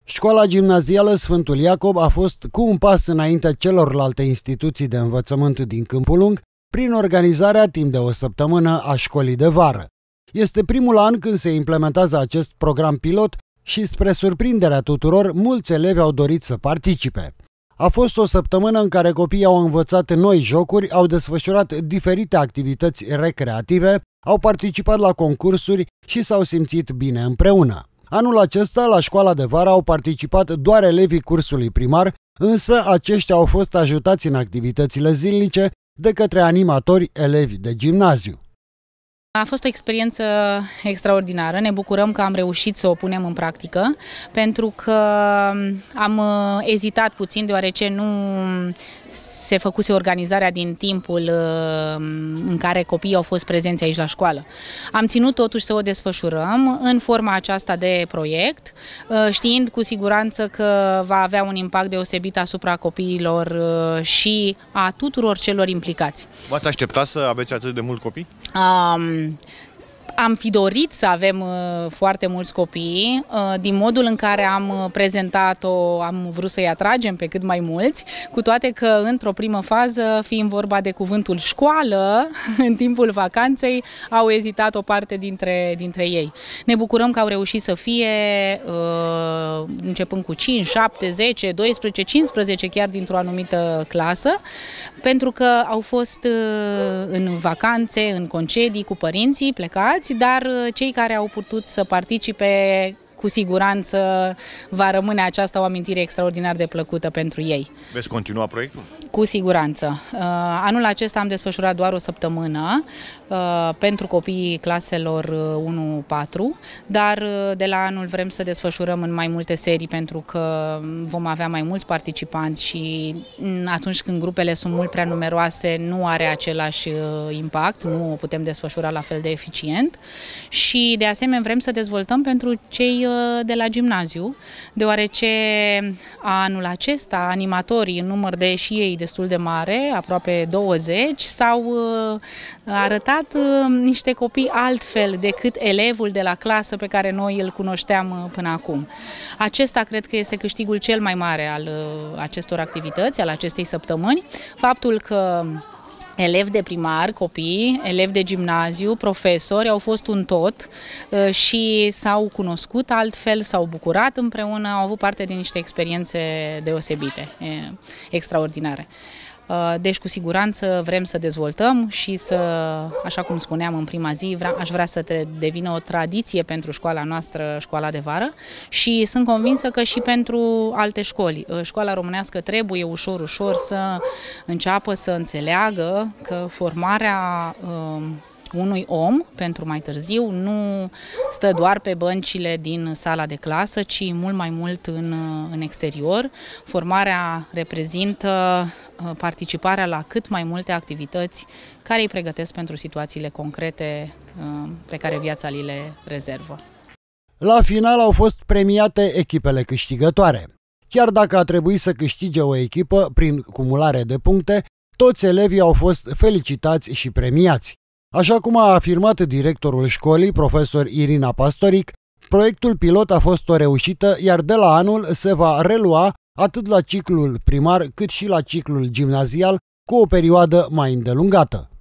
Școala gimnazială Sfântul Iacob a fost cu un pas înaintea celorlalte instituții de învățământ din Câmpul Lung prin organizarea timp de o săptămână a școlii de vară. Este primul an când se implementează acest program pilot și, spre surprinderea tuturor, mulți elevi au dorit să participe. A fost o săptămână în care copiii au învățat noi jocuri, au desfășurat diferite activități recreative, au participat la concursuri și s-au simțit bine împreună. Anul acesta, la școala de vară, au participat doar elevii cursului primar, însă aceștia au fost ajutați în activitățile zilnice de către animatori elevi de gimnaziu. A fost o experiență extraordinară, ne bucurăm că am reușit să o punem în practică, pentru că am ezitat puțin deoarece nu se făcuse organizarea din timpul în care copiii au fost prezenți aici la școală. Am ținut totuși să o desfășurăm în forma aceasta de proiect, știind cu siguranță că va avea un impact deosebit asupra copiilor și a tuturor celor implicați. V-ați aștepta să aveți atât de mulți copii? Am fi dorit să avem foarte mulți copii. Din modul în care am prezentat-o, am vrut să-i atragem pe cât mai mulți, cu toate că într-o primă fază, fiind vorba de cuvântul școală, în timpul vacanței, au ezitat o parte dintre ei. Ne bucurăm că au reușit să fie, începând cu 5, 7, 10, 12, 15 chiar dintr-o anumită clasă, pentru că au fost în vacanțe, în concedii, cu părinții plecați, dar cei care au putut să participe, cu siguranță va rămâne aceasta o amintire extraordinar de plăcută pentru ei. Veți continua proiectul? Cu siguranță. Anul acesta am desfășurat doar o săptămână pentru copiii claselor 1-4, dar de la anul vrem să desfășurăm în mai multe serii pentru că vom avea mai mulți participanți și atunci când grupele sunt mult prea numeroase nu are același impact, nu o putem desfășura la fel de eficient și de asemenea vrem să dezvoltăm pentru cei de la gimnaziu, deoarece anul acesta animatorii în număr de și ei destul de mare, aproape 20, s-au arătat niște copii altfel decât elevul de la clasă pe care noi îl cunoșteam până acum. Acesta cred că este câștigul cel mai mare al acestor activități, al acestei săptămâni, faptul că elevi de primar, copii, elevi de gimnaziu, profesori au fost un tot și s-au cunoscut altfel, s-au bucurat împreună, au avut parte din niște experiențe deosebite, extraordinare. Deci, cu siguranță, vrem să dezvoltăm și să, așa cum spuneam în prima zi, aș vrea să devină o tradiție pentru școala noastră, școala de vară, și sunt convinsă că și pentru alte școli. Școala românească trebuie ușor să înceapă să înțeleagă că formarea unui om, pentru mai târziu, nu stă doar pe băncile din sala de clasă, ci mult mai mult în exterior. Formarea reprezintă participarea la cât mai multe activități care îi pregătesc pentru situațiile concrete pe care viața li le rezervă. La final au fost premiate echipele câștigătoare. Chiar dacă a trebuit să câștige o echipă prin cumulare de puncte, toți elevii au fost felicitați și premiați. Așa cum a afirmat directorul școlii, profesor Irina Pastoric, proiectul pilot a fost o reușită, iar de la anul se va relua atât la ciclul primar cât și la ciclul gimnazial cu o perioadă mai îndelungată.